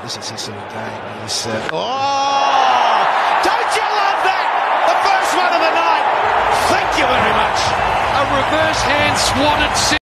This is Sisson again. He's don't you love that? The first one of the night. Thank you very much. A reverse hand swatted.